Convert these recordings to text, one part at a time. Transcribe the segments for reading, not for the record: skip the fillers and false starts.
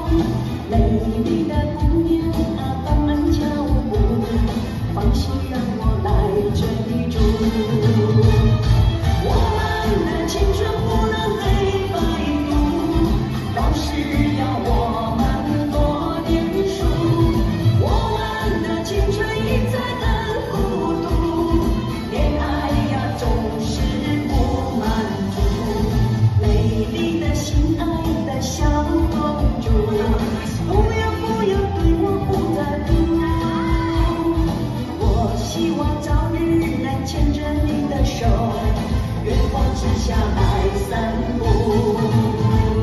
美丽的姑娘啊，放慢脚步，放心让我来追逐。我们的青春不能黑白读，都是要我们多点数。我们的青春一再很孤独，恋爱呀总是不满足。美丽的心爱的小公主，不要对我不再读。我希望早日能牵着你的手，月光之下来散步。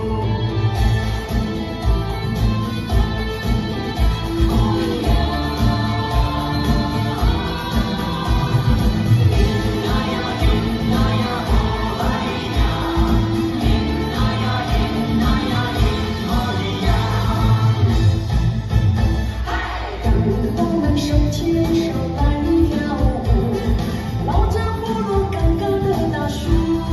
我们手牵手来跳舞，绕着部落尴尬的大树。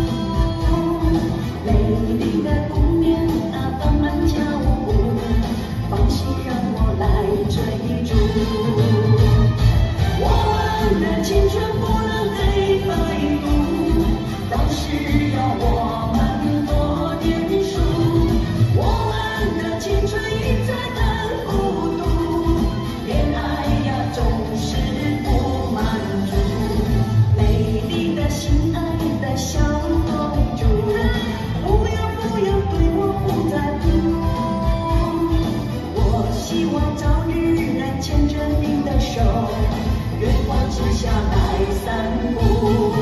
美丽的姑娘啊，放慢脚步，放心让我来追逐。我们的青春不能黑白读，都是要我们多点数。我们的青春一再很孤独，恋爱呀总是不满足。美丽的心爱的小公主，不要对我不再读。我希望早日能牵着你的手，月光之下来散步。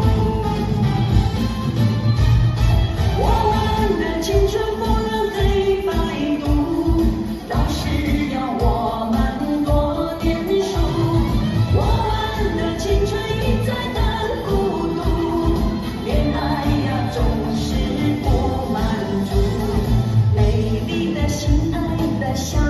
我们的青春不能黑白读，都是要我们多点数。我们的青春一再很孤独，恋爱呀总是不满足。美丽的心爱的小